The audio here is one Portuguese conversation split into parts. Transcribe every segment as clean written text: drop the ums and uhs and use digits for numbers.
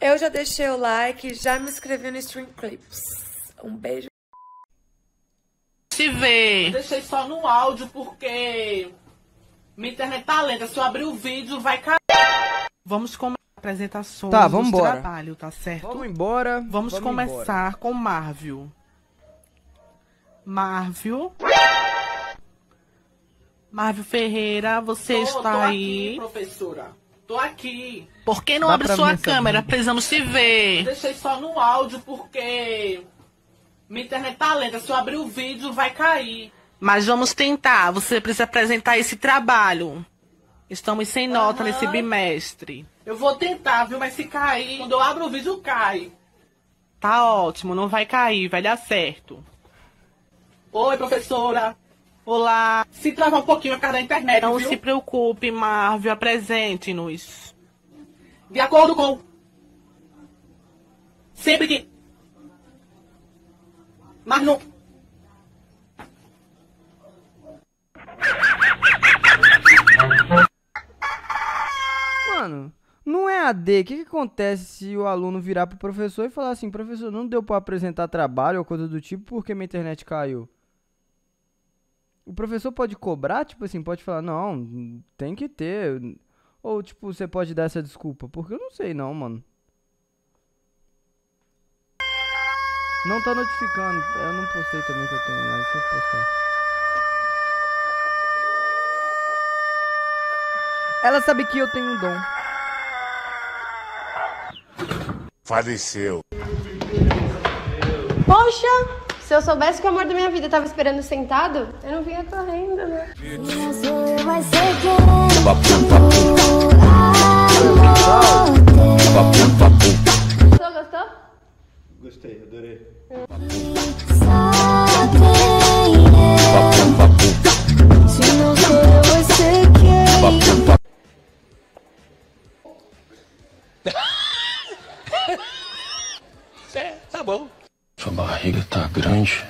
Eu já deixei o like, já me inscrevi no Stream Clips. Um beijo. Se vê. Eu deixei só no áudio porque minha internet tá lenta. Se eu abrir o vídeo, vai cair. Vamos começar as apresentações do trabalho, tá certo? Vamos embora. Vamos começar com Marvel. Marvel Ferreira, você está aí? Aqui, professora. Tô aqui. Por que não abre sua câmera? Precisamos se ver. Eu deixei só no áudio porque minha internet tá lenta. Se eu abrir o vídeo, vai cair. Mas vamos tentar. Você precisa apresentar esse trabalho. Estamos sem nota nesse bimestre. Eu vou tentar, viu? Mas se cair, quando eu abro o vídeo, cai. Tá ótimo, não vai cair, vai dar certo. Oi, professora. Olá. Se trava um pouquinho a cara da internet, Não viu? se preocupe, Marvel, apresente-nos. De acordo com... Sempre que... Mas não... Mano, não é AD. O que acontece se o aluno virar pro professor e falar assim: professor, não deu pra apresentar trabalho ou coisa do tipo porque minha internet caiu? O professor pode cobrar, tipo assim, pode falar, não, tem que ter. Ou, tipo, você pode dar essa desculpa. Porque eu não sei não, mano. Não tá notificando. Eu não postei também que eu tenho, mas deixa eu postar. Ela sabe que eu tenho um dom. Faleceu. Poxa! Se eu soubesse que o amor da minha vida tava esperando sentado, eu não vinha correndo, né? Gostou? Gostei, adorei. Se não sou eu, você quem? Tá bom. Sua barriga tá grande.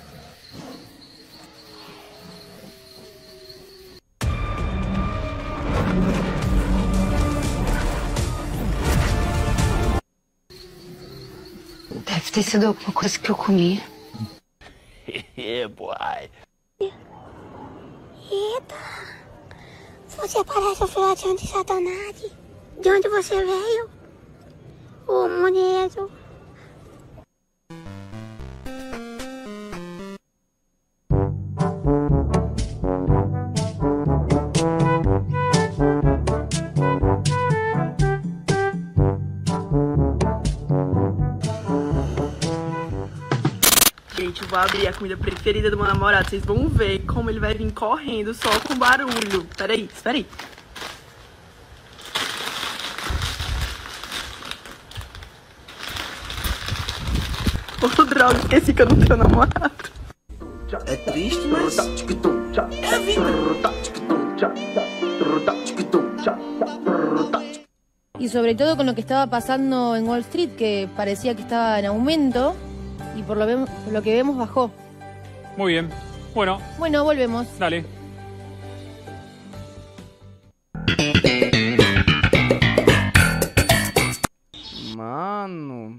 Deve ter sido alguma coisa que eu comi. Boy. Eita! Você parece o filhotinho de Satanás. De onde você veio? Ô, bonito. Gente, eu vou abrir a comida preferida do meu namorado. Vocês vão ver como ele vai vir correndo só com barulho. Peraí, espera aí. Ô, droga, esqueci que eu não tenho namorado. É triste, mas... É vida. Y sobre todo con lo que estaba pasando en Wall Street, que parecía que estaba en aumento y por lo que vemos bajó. Muy bien. Bueno, volvemos. dale. Mano.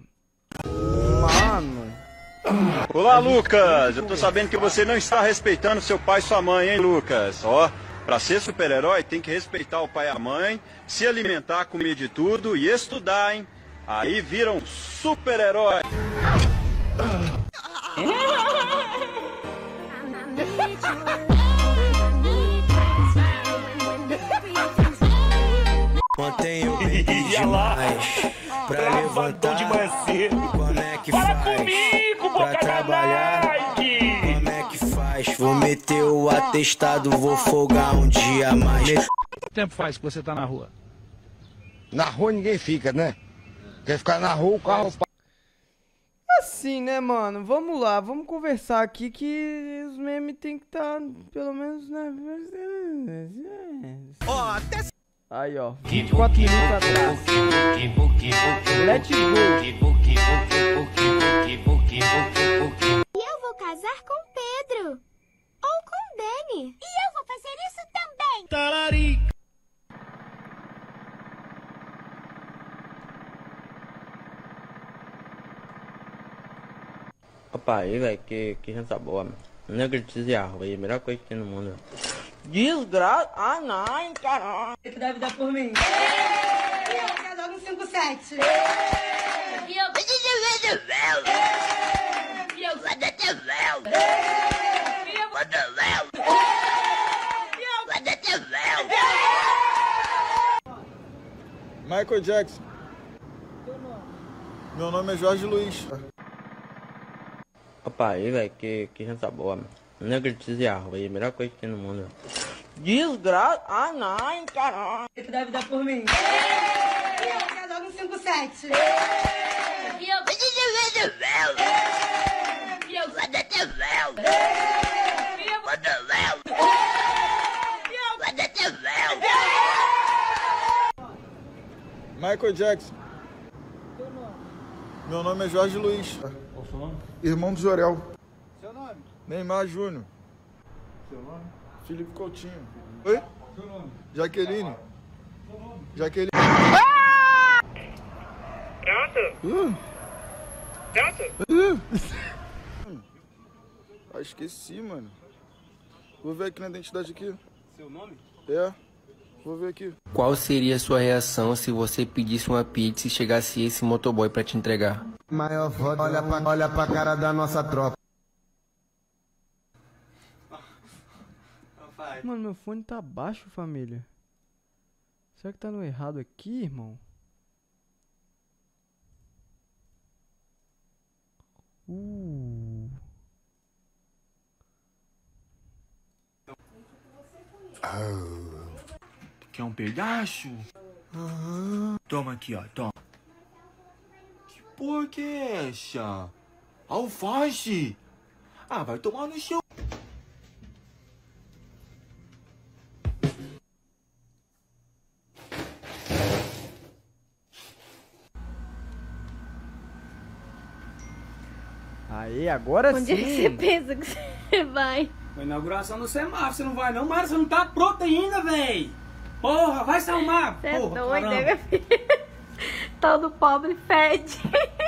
Olá, Lucas. Eu tô sabendo que você não está respeitando seu pai e sua mãe, hein, Lucas? Ó, pra ser super-herói tem que respeitar o pai e a mãe, se alimentar, comer de tudo e estudar, hein? Aí vira um super-herói. Ontem eu bebi demais pra levantar de manhã cedo. Como é que faz? Comigo, pra trabalhar? Como é que faz? Vou meter o atestado, vou folgar um dia a mais. Quanto tempo faz que você tá na rua? Na rua ninguém fica, né? Quer ficar na rua, o carro... Assim, né, mano? Vamos lá, vamos conversar aqui que os memes tem que estar, pelo menos, né? Ó, até... Aí, ó, 24 minutos atrás. Let's go. Eu vou casar com Pedro. Ou com Dani. E eu vou fazer isso também. Talarica. Opa, aí, velho, que gente boa, mano. Negritize arroz aí, a melhor coisa que tem no mundo. Desgraça. Ah, não, caralho. Você deve dar por mim. Eu jogo um 5-7. Michael Jackson. Meu nome é Jorge Luiz. Opa, aí, velho, que gente boa, mano. Negritize arroz aí, a melhor coisa que tem no mundo. Desgraça. Ah, não, caralho. Você deve dar por mim. Eu jogo um 5-7. Michael Jackson. Meu nome é Jorge Luiz. Qual o seu nome? Irmão do Jorel. Seu nome? Neymar Júnior. Seu nome? Felipe Coutinho. Oi? Seu nome? Jaqueline. Seu nome? Jaqueline. Pronto? Ah, esqueci, mano. Vou ver aqui na identidade aqui. Seu nome? É. Vou ver aqui. Qual seria a sua reação se você pedisse uma pizza e chegasse esse motoboy pra te entregar? Maior foda, olha pra cara da nossa tropa. Mano, meu fone tá baixo, família. Será que tá no errado aqui, irmão? Quer um pedaço? Toma aqui, ó, toma. Que porra que é essa? Alface? Ah, vai tomar no seu... Aí, agora Onde sim. é que você pensa que você vai? A inauguração do semáforo, você não vai não, Mara? Você não tá pronta ainda, véi! Porra, vai se arrumar! Você é Porra, doida, caramba. minha filha. Todo pobre fede.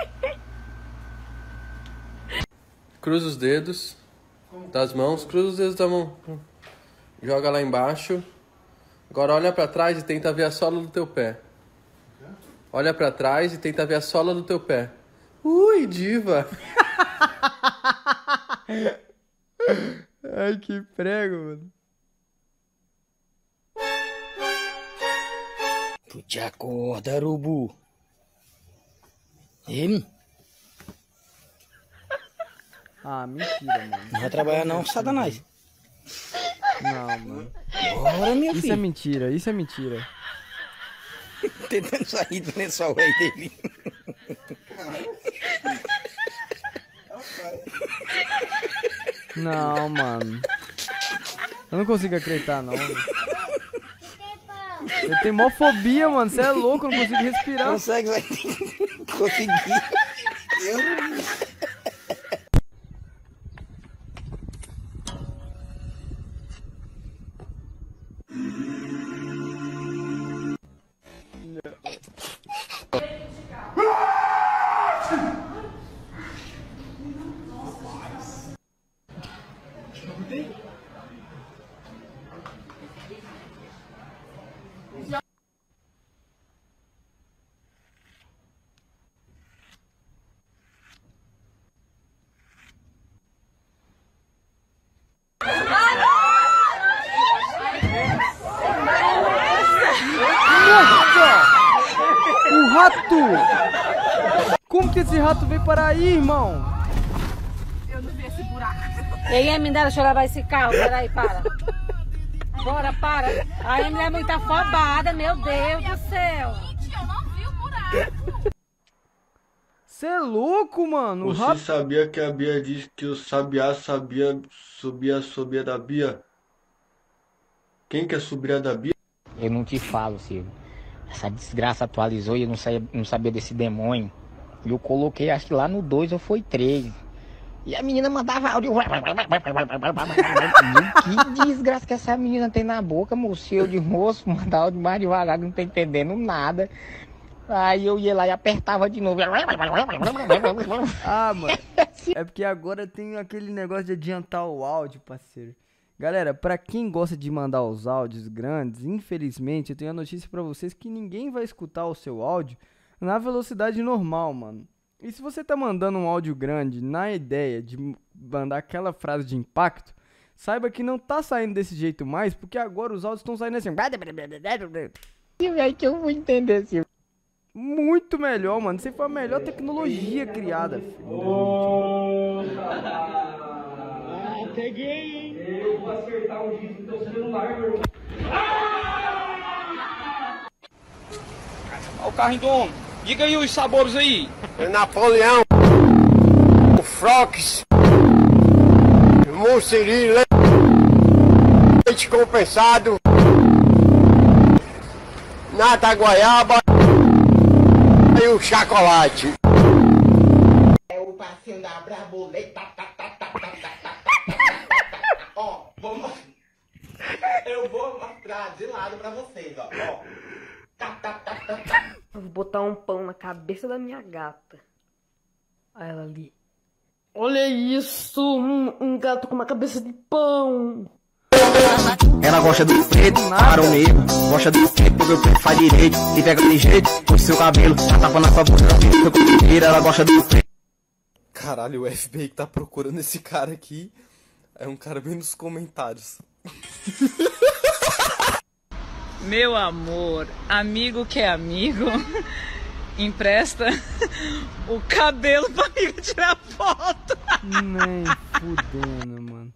Cruza os dedos das mãos, cruza os dedos da mão. Joga lá embaixo. Agora olha pra trás e tenta ver a sola do teu pé. Olha pra trás e tenta ver a sola do teu pé. Ui, diva! Ai, que prego, mano. Tu te acorda, urubu. Ah, mentira, mano. Não vai trabalhar não, Satanás. Não, mano. Bora, meu Isso filho. é mentira, isso é mentira. Tentando sair do lençol aí dele. Não, mano. Eu não consigo acreditar, não. Eu tenho mofobia, mano. Você é louco, eu não consigo respirar. Consegue, vai conseguir. O rato! Como que esse rato veio parar aí, irmão? Eu não vi esse buraco. Ei, Eminem, deixa eu levar esse carro. Peraí, para. Bora, para. A Eminem é muito afobada, meu Deus do céu. Eu não vi o buraco. Você é louco, mano. O Você rato... sabia que a Bia disse que o sabiá sabia subir a sobia da Bia? Quem que é sobrinha da Bia? Eu não te falo, Silvio. Essa desgraça atualizou e eu não sabia desse demônio. E eu coloquei, acho que lá no 2 ou foi 3. E a menina mandava áudio. Que desgraça que essa menina tem na boca, moço. Eu de moço, mandar áudio mais devagar, não tô entendendo nada. Aí eu ia lá e apertava de novo. Ah, mano. É porque agora tem aquele negócio de adiantar o áudio, parceiro. Galera, pra quem gosta de mandar os áudios grandes, infelizmente, eu tenho a notícia pra vocês que ninguém vai escutar o seu áudio na velocidade normal, mano. E se você tá mandando um áudio grande na ideia de mandar aquela frase de impacto, saiba que não tá saindo desse jeito mais, porque agora os áudios estão saindo assim. Aí que eu vou entender, Silvio. Muito melhor, mano. Você foi a melhor tecnologia criada, filho. Peguei, hein? Eu vou acertar o disco do teu celular, meu irmão. Olha o carrinho do homem. Diga aí os sabores aí. Napoleão, Frox, Mussiri, leite compensado, nata goiaba e o chocolate. É o passinho da Braboleta. Ó, eu vou mostrar de lado pra vocês, ó. Eu vou botar um pão na cabeça da minha gata. Olha ela ali. Olha isso! Um gato com uma cabeça de pão! Ela gosta do preto, para o negro. Gosta do preto, porque o preto faz direito. E pega de jeito, com seu cabelo. Tá tapando a sua boca, ela gosta do preto. Caralho, o FBI que tá procurando esse cara aqui é um cara bem nos comentários. Meu amor, amigo que é amigo, empresta o cabelo pra amigo tirar foto. Nem fudendo, mano.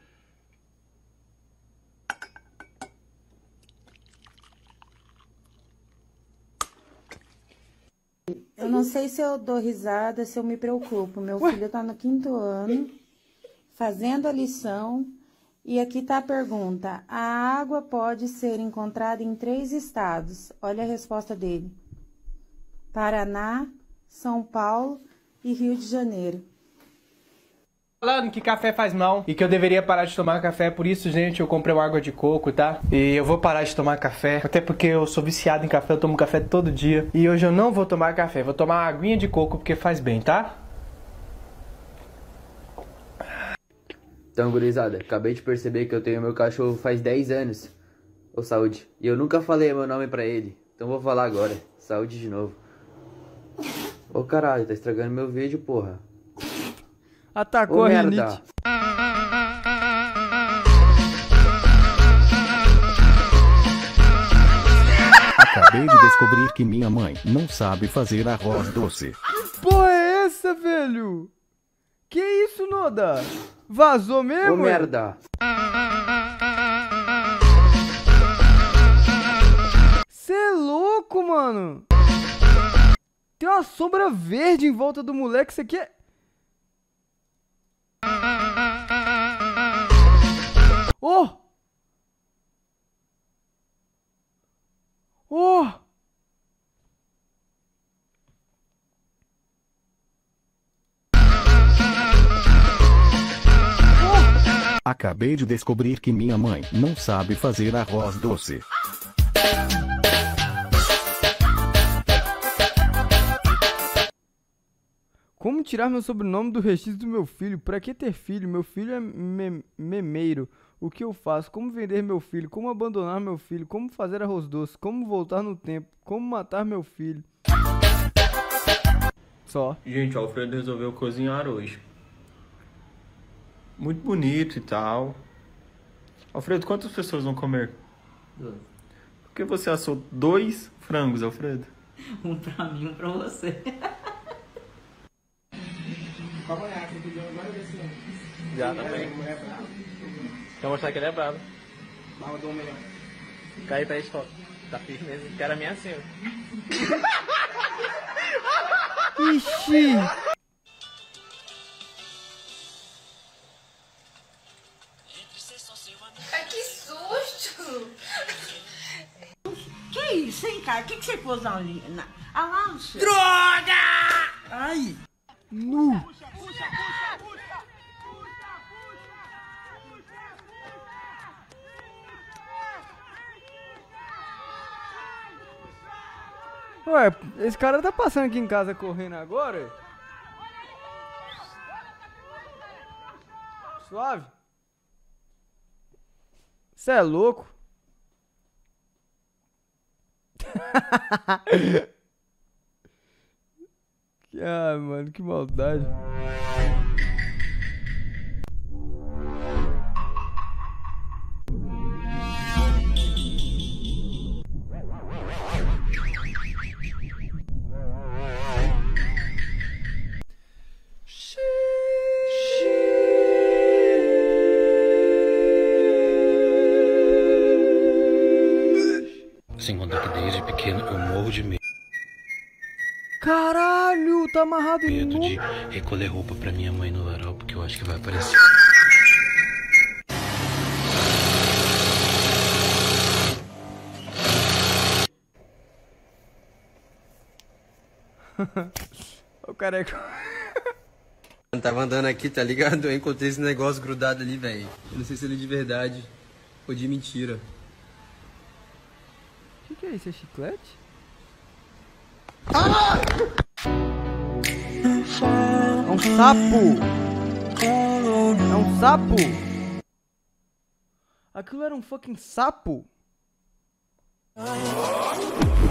Eu não sei se eu dou risada, se eu me preocupo. Meu filho tá no 5º ano, fazendo a lição. E aqui tá a pergunta. A água pode ser encontrada em 3 estados. Olha a resposta dele. Paraná, São Paulo e Rio de Janeiro. Falando que café faz mal e que eu deveria parar de tomar café, por isso, gente, eu comprei uma água de coco, tá? E eu vou parar de tomar café, até porque eu sou viciado em café, eu tomo café todo dia. E hoje eu não vou tomar café, vou tomar uma aguinha de coco porque faz bem, tá? Então, gurizada, acabei de perceber que eu tenho meu cachorro faz 10 anos. Ô, Saúde. E eu nunca falei meu nome pra ele. Então vou falar agora. Saúde de novo. Ô, caralho, tá estragando meu vídeo, porra. Atacou a rinite. Acabei de descobrir que minha mãe não sabe fazer arroz doce. Porra é essa, velho? Que isso, Noda? Vazou mesmo? Ô, merda. Cê é louco, mano. Tem uma sombra verde em volta do moleque. Isso aqui é... Oh! Oh! Acabei de descobrir que minha mãe não sabe fazer arroz doce. Como tirar meu sobrenome do registro do meu filho? Pra que ter filho? Meu filho é memeiro. O que eu faço? Como vender meu filho? Como abandonar meu filho? Como fazer arroz doce? Como voltar no tempo? Como matar meu filho? Só. Gente, o Alfredo resolveu cozinhar hoje. Muito bonito e tal. Alfredo, quantas pessoas vão comer? 2. Por que você assou 2 frangos, Alfredo? Um pra mim, um pra você. Já também. Quer mostrar que ele é bravo. Cai pra escola. Tá firme mesmo. Cara minha assim, Ixi! Ai, que susto! Que isso, hein, cara? O que você pôs ali? A lancha? Droga! Ai! Nu! Ué, esse cara tá passando aqui em casa correndo agora? Suave? Cê é louco? Ah, mano, que maldade. Sem contar que desde pequeno eu morro de medo Caralho, tá amarrado de recolher roupa pra minha mãe no varal, porque eu acho que vai aparecer. O careca. Eu tava andando aqui, tá ligado? Eu encontrei esse negócio grudado ali, velho. Eu não sei se ele é de verdade ou de mentira. O que é isso? É chiclete? Ah! É um sapo! É um sapo! Aquilo era um fucking sapo!